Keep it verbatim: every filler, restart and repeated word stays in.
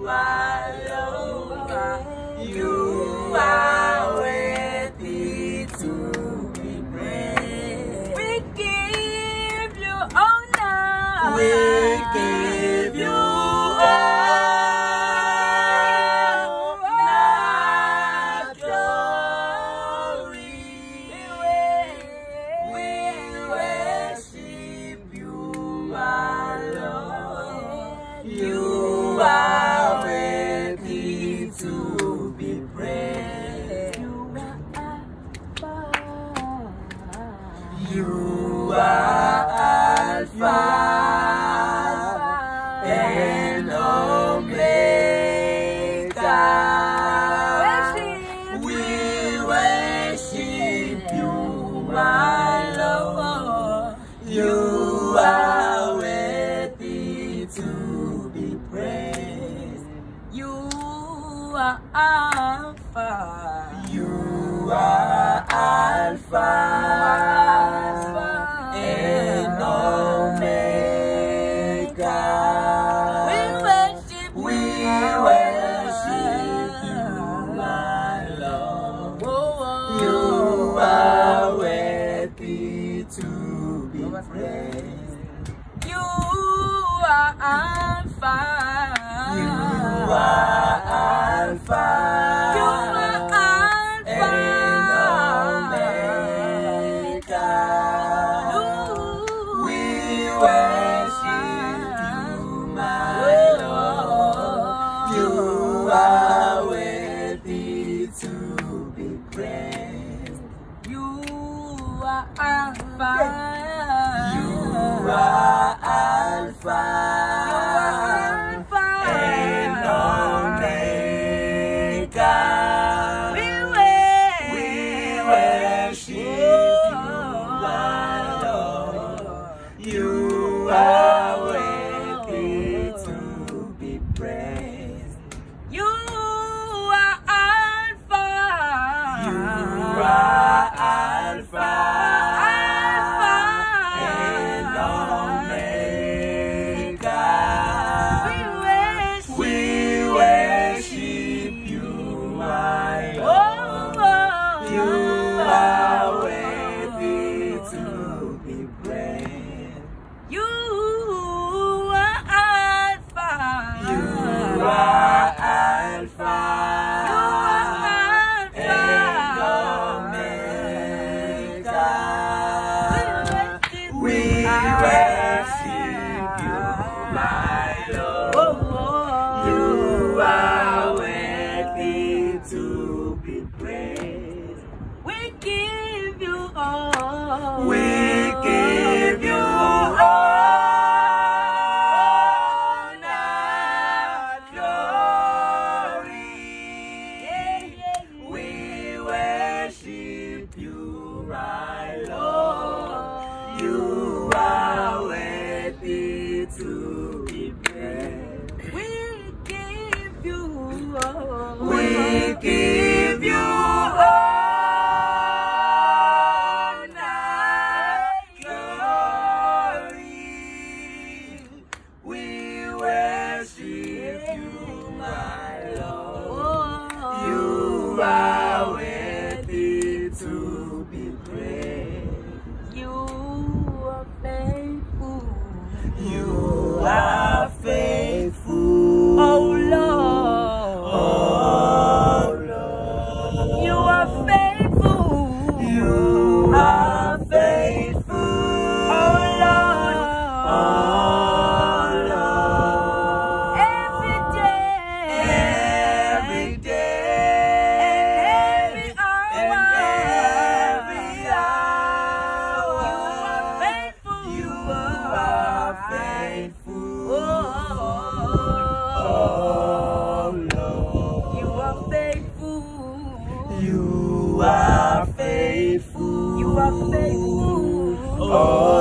are Lord. You are worthy to be praised. We give you honor. We give you you are worthy to be praised. You are Alpha and Omega. We worship you, my Lord. You are worthy to be praised. You are Alpha. You are Alpha and Omega. We worship, we worship you, my Lord. You are worthy to be praised. You are Alpha. You are Alpha. You are Alpha and Omega. We worship you, my Lord. You are worthy to be praised. You are Alpha. You are Alpha. You are worthy to be praised. You are Alpha. You are Alpha. Alpha and Omega. We worship you, my Lord. You are worthy to be praised. You are Alpha. You are Alpha. You are Alpha and Omega. We worship you, my Lord. You are worthy to be praised. We give you all. We give you all. You are worthy to be praised. We give you all. We give you honor, glory. We worship you, my Lord. You are worthy to be praised. You are faithful. You are faithful. Oh Lord. Oh Lord. You are faithful. You are faithful. Oh Lord. Oh Lord. Every day. Every day. And every hour. And every hour. You are faithful. Oh, oh, Lord. You are faithful. You are faithful. You are faithful. Oh.